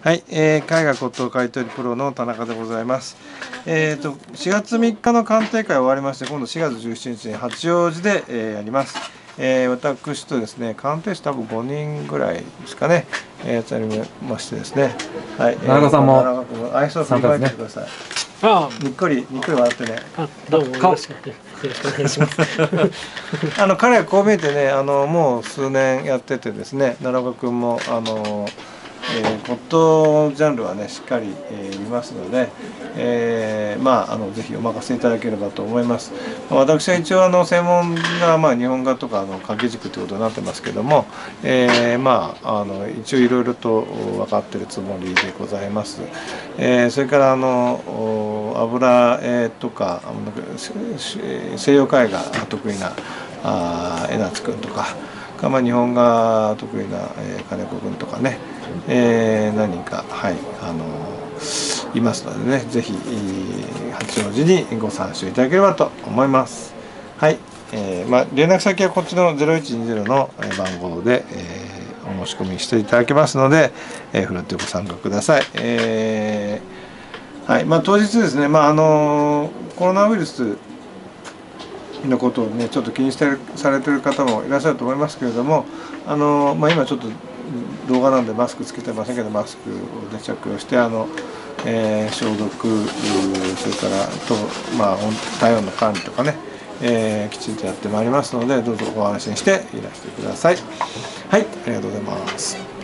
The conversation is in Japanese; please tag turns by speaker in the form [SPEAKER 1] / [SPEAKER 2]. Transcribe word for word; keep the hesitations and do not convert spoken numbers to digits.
[SPEAKER 1] はい、えー、絵画骨董買取プロの田中でございます。えーと、しがつみっかの鑑定会終わりまして、今度しがつじゅうしちにちに八王子で、えー、やります。えー、私とですね、鑑定士多分ごにんぐらいですかね、えー、やりましてですね、はい、
[SPEAKER 2] 田中さんも、
[SPEAKER 1] 田中君も愛想を振りまいてください。
[SPEAKER 3] ああ、
[SPEAKER 1] にっこり、にっこり笑ってね。
[SPEAKER 3] あ、どうもよろしく、よろしくお願いします。
[SPEAKER 1] あの彼はこう見えてね、あのもう数年やっててですね、奈良岡君もあの。えー、骨董ジャンルはねしっかり、えー、見ますので、えー、まああのぜひお任せいただければと思います。私は一応あの専門がまあ日本画とかの掛け軸ということになってますけども、えー、まああの一応いろいろと分かってるつもりでございます。えー、それからあの油絵とか西洋絵画得意なあ江夏君とか。まあ、日本が得意な、えー、金子君とかね、えー、何人か、はい、あのー、いますのでね、ぜひ八王子にご参照いただければと思います。はい、えー、まあ連絡先はこっちのゼロいちにゼロの番号で、えー、お申し込みしていただけますので、えー、ふるってご参加ください。えー、はい、まあ当日ですね、まああのー、コロナウイルスのことをねちょっと気にしてされてる方もいらっしゃると思いますけれども、あの、まあ、今ちょっと動画なんでマスクつけてませんけどマスクを、ね、着用してあの、えー、消毒それからと、まあ、体温の管理とかね、えー、きちんとやってまいりますのでどうぞご安心していらしてください。はい、ありがとうございます。